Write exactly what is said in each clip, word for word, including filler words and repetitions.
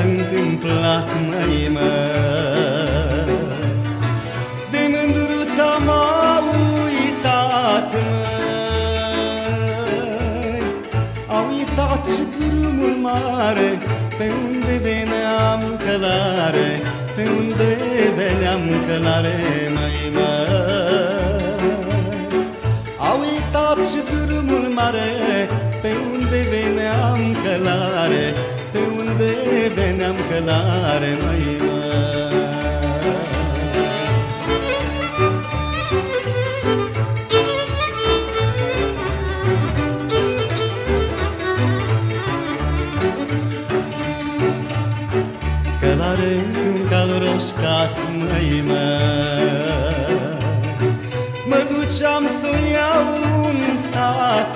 întâmplat, măi, mă. De mândruța m-a uitat, măi. A uitat și drumul mare pe unde veneam călare, pe unde veneam călare, măi, măi. A uitat și drumul mare pe unde veneam călare, pe unde veneam călare, măi, măi. Călare cu-n cal roșcat, măi, măi. Mă duceam să iau un sat,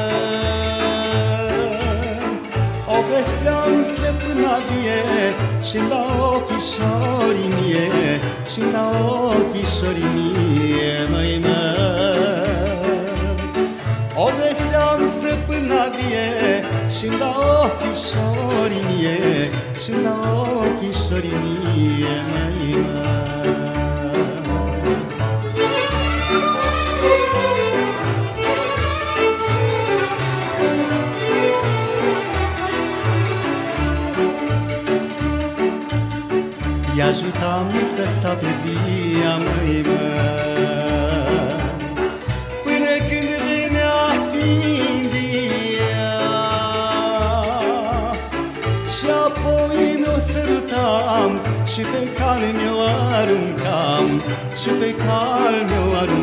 măi. O găseam să până vie și-mi dau ochișorii mie, și-mi dau ochișorii mie, măi, măi. O găseam să până vie și-mi dau ochișorii mie, și-mi dau ochișorii mie, măi, măi. I ajutam să sape via, măi, măi, până când venea Chindia. Și apoi mi-o sărutam și pe cal mi-o aruncam, și pe cal mi-o aruncam.